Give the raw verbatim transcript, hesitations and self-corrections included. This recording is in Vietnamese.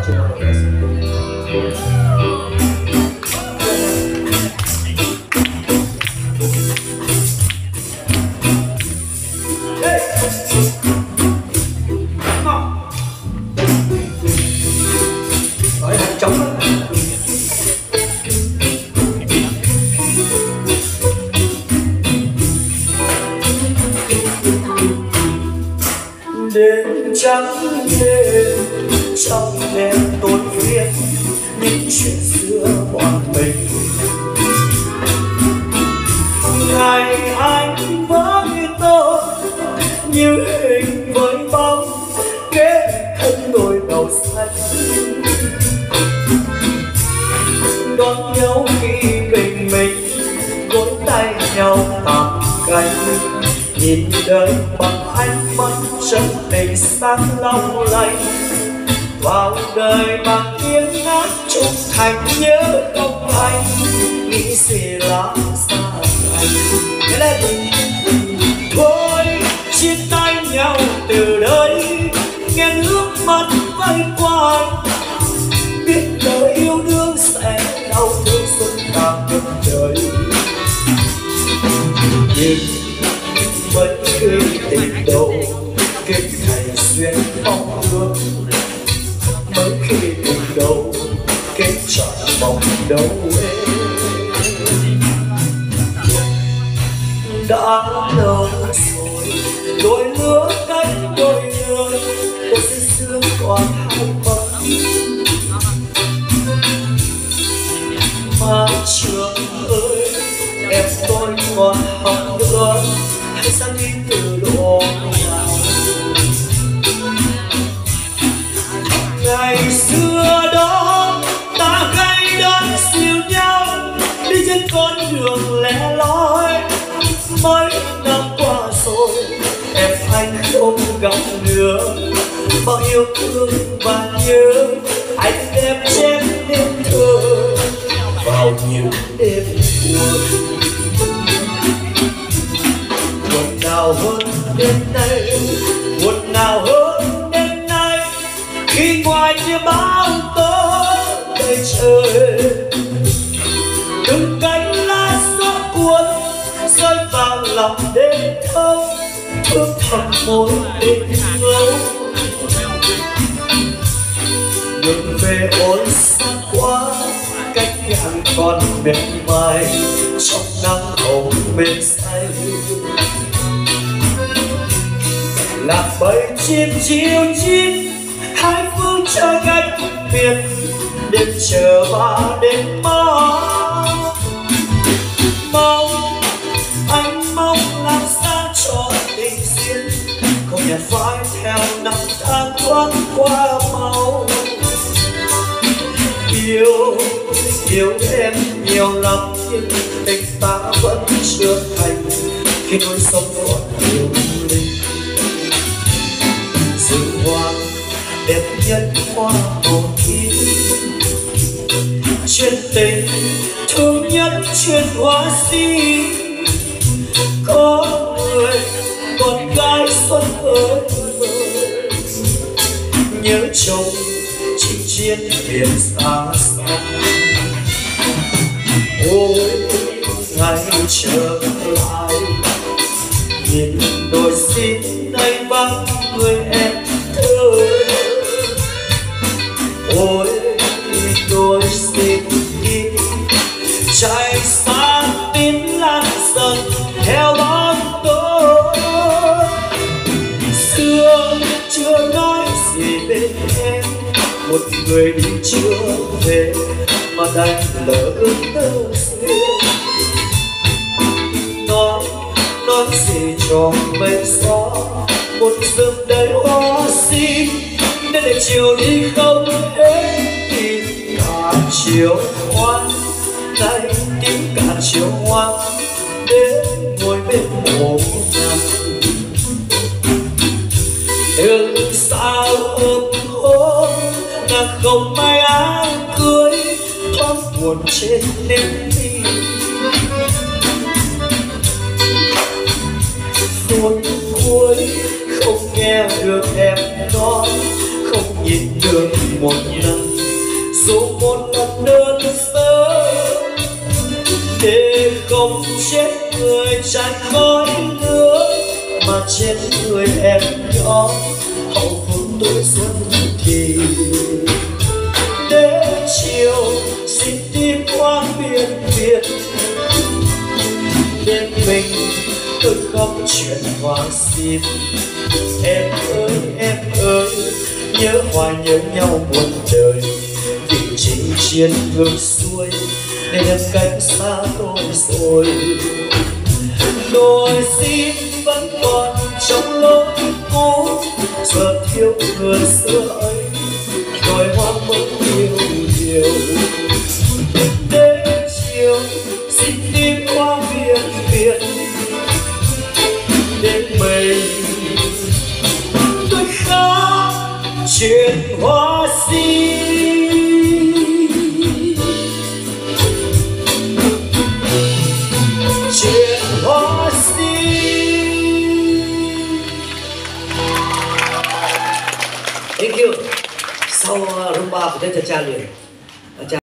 Đêm trắng đêm trong đêm tôi viết những chuyện xưa bọn mình. Ngày anh với tôi như hình với bóng kết thân đôi đầu xanh, đón nhau khi bình minh gối tay nhau tạm cánh, nhìn đời bằng ánh mắt chân tình sáng long lanh, vào đời bằng tiếng hát trung thành nhớ không anh nghĩ gì lắm xa anh. Thôi chia tay nhau từ đây, nghe nước mắt vây quanh, biết lời yêu đương sẽ đau thương suốt cả cuộc đời. Nhưng mấy khi tình đầu kết thành duyên phong ước, mấy khi tình đầu kết trọn vòng đâu em. Đã lâu rồi đôi lứa cách đôi người, tôi sẽ sương còn hai mắt mà trường ơi em tôi còn học nữa, hãy sang đi từ độ nào. Ngày xưa đó ta gay đón siêu nhau đi trên con đường lẻ loi, mấy năm qua rồi em anh không gặp nữa, bao yêu thương và nhớ anh đem chép nên thơ vào nhiều đêm buồn. Buồn nào hơn đêm nay, buồn nào hơn đêm nay, khi ngoài kia bão tố đầy trời, từng cánh lá gió cuốn rơi vào lòng đêm thâu, thương thầm môi tình ngâu. Đường về ôi xa quá, cách ngàn con mệt mỏi trong nắng hồng mệt say. Lạc bầy chim chiều chim hai phương trời cách biệt, đêm chờ và đêm mong. Mong anh mong làm sao cho tình duyên không nhạt phai theo năm tháng thoáng qua mau. Yêu yêu em nhiều lắm nhưng tình ta vẫn chưa thành, khi đôi sông còn yêu linh. Rừng hoa đẹp nhất hoa màu tím, chuyện tình thương nhất chuyện hoa sim. Có người con gái xuân ơi nhớ chồng chinh chiến biển xa xăm. Ôi ngày trở lại nhìn đôi xin nay vắng người em ơi. Ôi đôi xin đi chạy xa tin lan dần theo bóng tôi. Xưa chưa nói gì bên em, một người đi chưa về mà đành lỡ ước tơ xưa. Nói nói gì cho mây gió, một rừng đầy hoa sim để để chiều đi không hết tìm cả chiều hoa. Nay tìm cả chiều hoa đến ngồi bên hồ nàng, đường sao ôm hôn nàng không may áo cưới thoáng buồn trên nến mi. Phút cuối không nghe được em nói, không nhìn được một lần tràn khói nước mà trên người em nhỏ hậu phương tuổi xuân thì đến chiều xin tim hoang biên biệt bên mình tôi khóc chuyện hoa xin em ơi em ơi nhớ hoài nhớ nhau muôn đời vì chinh chiến ngược xuôi nên em cách xa tôi rồi đôi sim vẫn còn trong lối cũ giờ thiếu người xưa ấy đôi hoa mới yêu nhiều đến chiều xin tim hoa biển biển đến mình tôi khóc chuyện hoa sim chuyện hoa sim. Thank you. Sau rumba của Tết Cha liền.